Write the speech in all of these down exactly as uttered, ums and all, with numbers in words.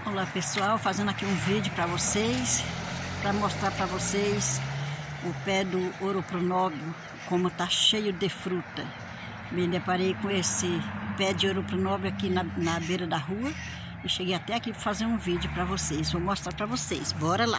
Olá pessoal, fazendo aqui um vídeo para vocês, para mostrar para vocês o pé do ouro pronóbio, como tá cheio de fruta. Me deparei com esse pé de ouro pronóbio aqui na, na beira da rua e cheguei até aqui para fazer um vídeo para vocês. Vou mostrar para vocês, bora lá!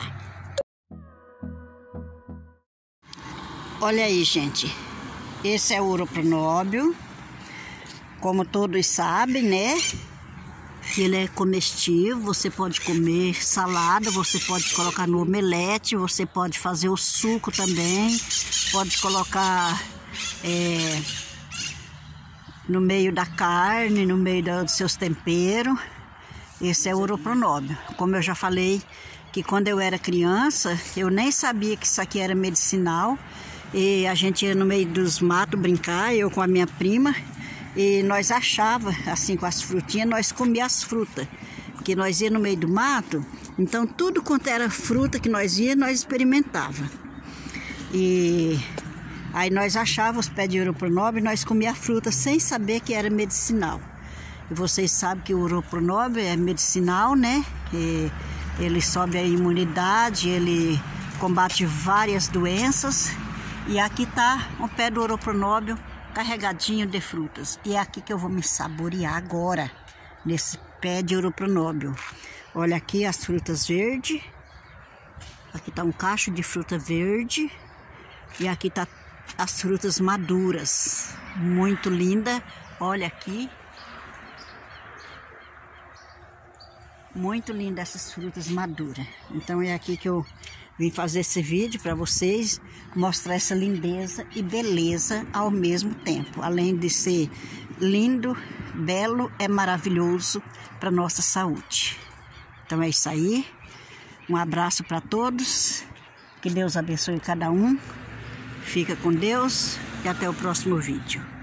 Olha aí, gente, esse é o ouro pronóbio, como todos sabem, né? Ele é comestível, você pode comer salada, você pode colocar no omelete, você pode fazer o suco também, pode colocar é, no meio da carne, no meio dos seus temperos. Esse é o ouro pronóbio. Como eu já falei, que quando eu era criança, eu nem sabia que isso aqui era medicinal. E a gente ia no meio dos matos brincar, eu com a minha prima. E nós achava, assim, com as frutinhas, nós comia as frutas. Porque nós ia no meio do mato, então tudo quanto era fruta que nós ia, nós experimentava. E aí nós achava os pés de ouro pronóbio e nós comia a fruta sem saber que era medicinal. E vocês sabem que o ouro pronóbio é medicinal, né? E ele sobe a imunidade, ele combate várias doenças. E aqui tá o pé do ouro pronóbio carregadinho de frutas. E é aqui que eu vou me saborear agora, nesse pé de ouro pronóbio. Olha aqui as frutas verdes. Aqui tá um cacho de fruta verde. E aqui tá as frutas maduras. Muito linda. Olha aqui. Muito linda essas frutas maduras. Então é aqui que eu vim fazer esse vídeo para vocês, mostrar essa lindeza e beleza ao mesmo tempo. Além de ser lindo, belo, é maravilhoso para nossa saúde. Então é isso aí. Um abraço para todos. Que Deus abençoe cada um. Fica com Deus e até o próximo vídeo.